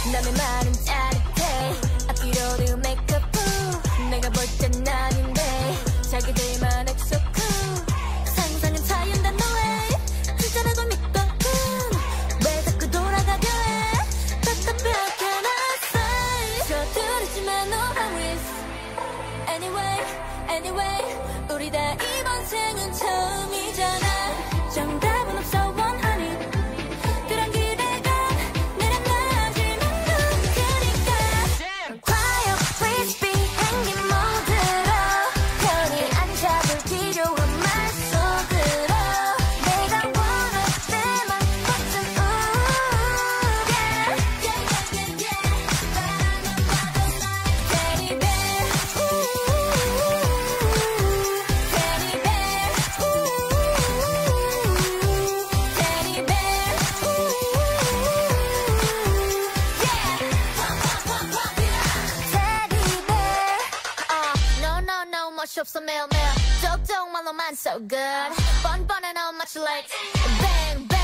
남의 말은 짜릿해 앞뒤로도 메이크업 후 내가 볼 땐 아닌데 자기들만 엑소 쿨 상상은 자연단 너의 진짜라고 믿거든 왜 자꾸 돌아가려 해 답답하게 났어 서두르지만 no hurries Anyway 우리 다 이번 생은 처음이잖아 정답은 없어 원하니 그런 기대가 내려놔질 만큼 크니까 Quiet please be 행긴 모드로 편히 앉아볼 필요한 말 속으로 내가 원할 때만 버튼 바라만 봐도 Teddy bear Teddy bear Teddy bear Teddy bear No 멋이 없어 매일매일 쪽쪽말로만 so good 뻔뻔해 no much like bang bang